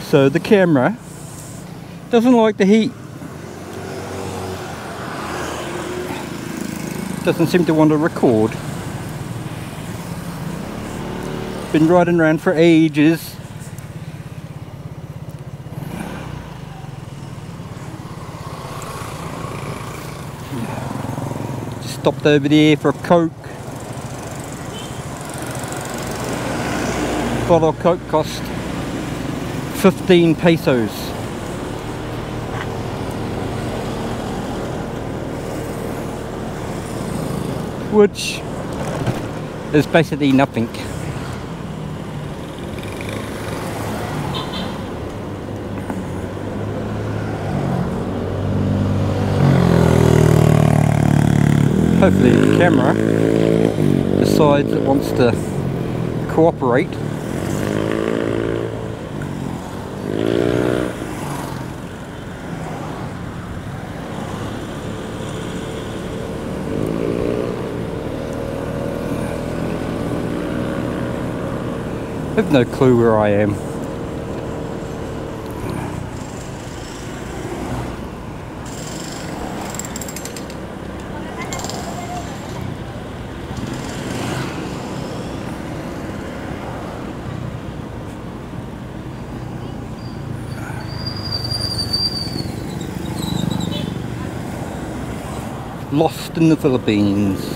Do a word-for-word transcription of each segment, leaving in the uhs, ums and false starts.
So the camera doesn't like the heat. Doesn't seem to want to record. Been riding around for ages. Just stopped over there for a Coke. Bottle of Coke cost fifteen pesos. Which is basically nothing. Hopefully the camera decides it wants to cooperate. I have no clue where I am. Lost in the Philippines.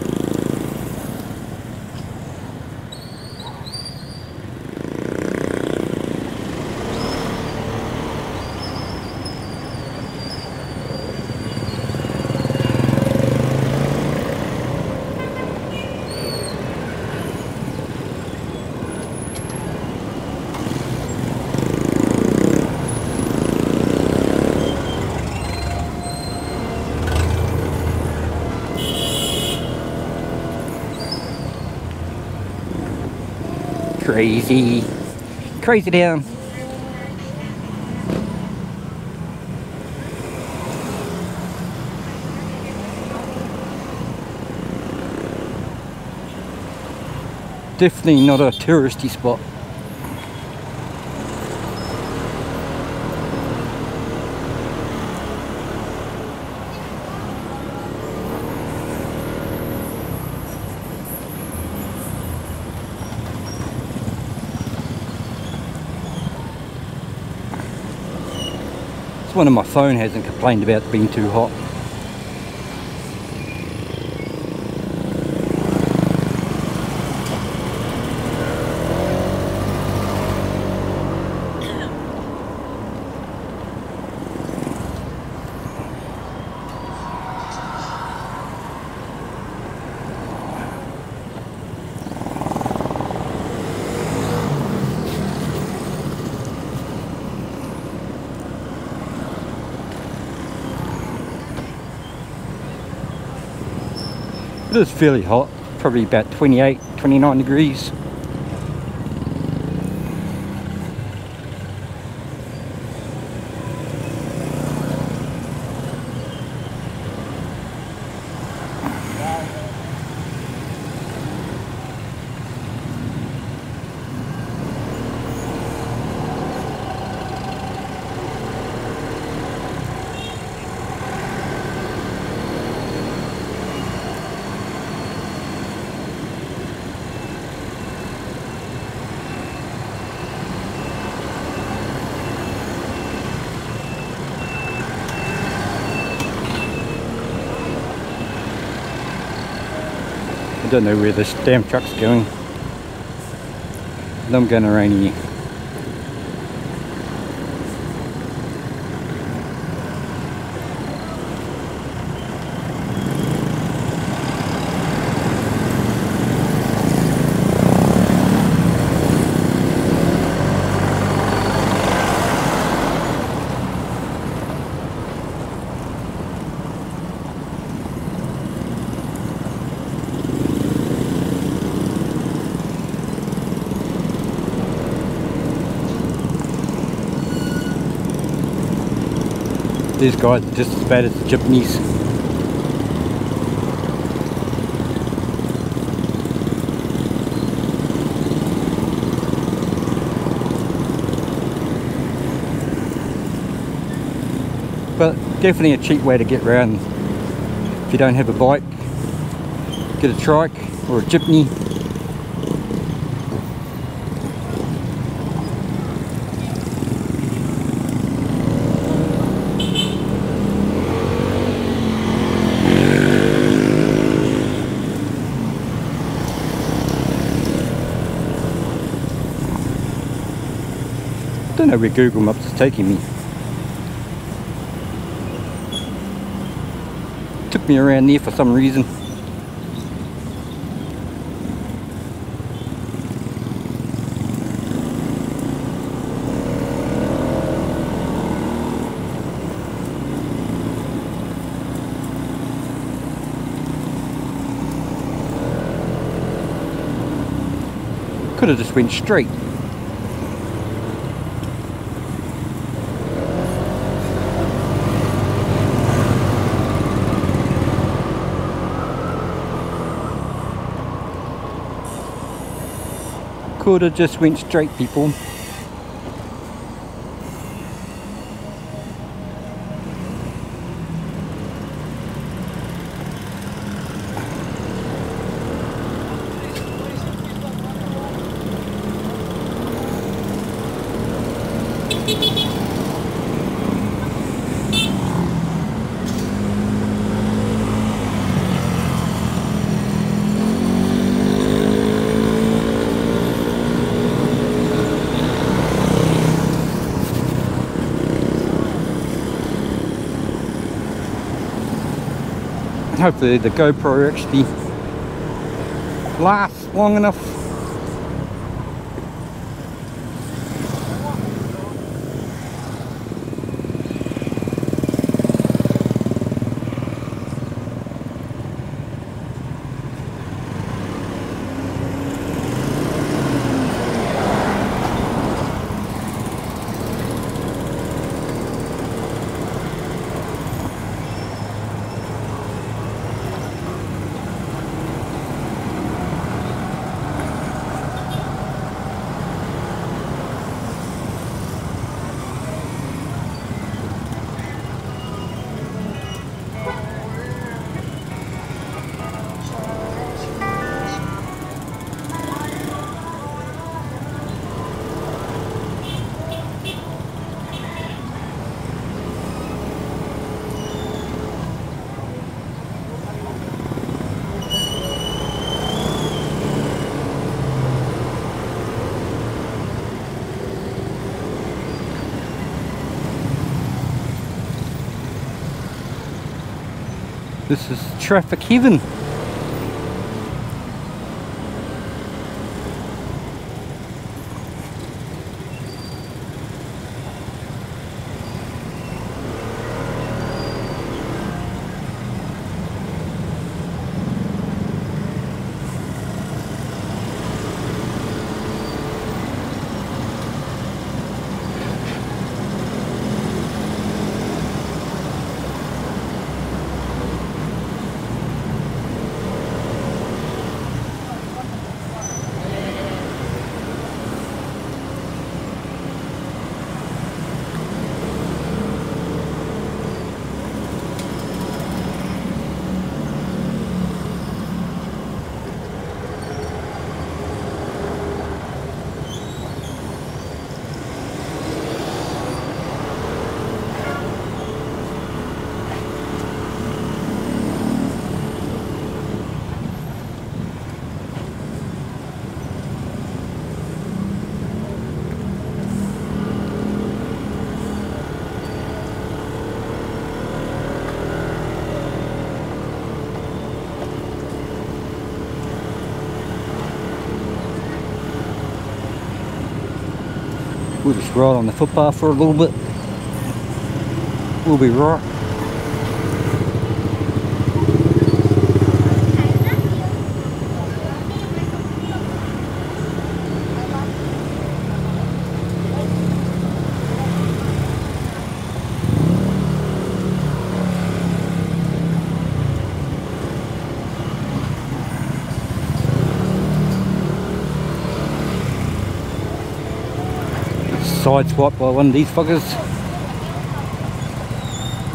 Crazy, crazy town. Definitely not a touristy spot. One of my phone hasn't complained about being too hot. It is fairly hot, probably about twenty-eight, twenty-nine degrees. I don't know where this damn truck's going. And I'm going around here. These guys are just as bad as the Japanese. but definitely a cheap way to get around if you don't have a bike. Get a trike or a jeepney. Don't know where Google Maps is taking me. Took me around there for some reason. Could have just went straight. Could have just went straight, people. Hopefully the GoPro actually lasts long enough. This is traffic heaven. We'll just ride on the footpath for a little bit. We'll be right. Sideswiped by one of these fuckers.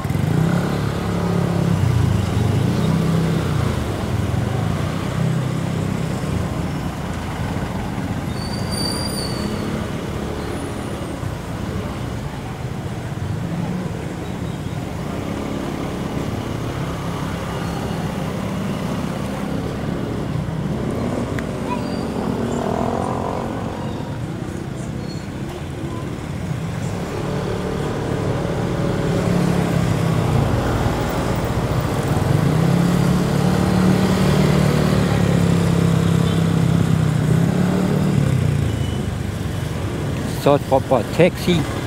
decide to pop by a taxi,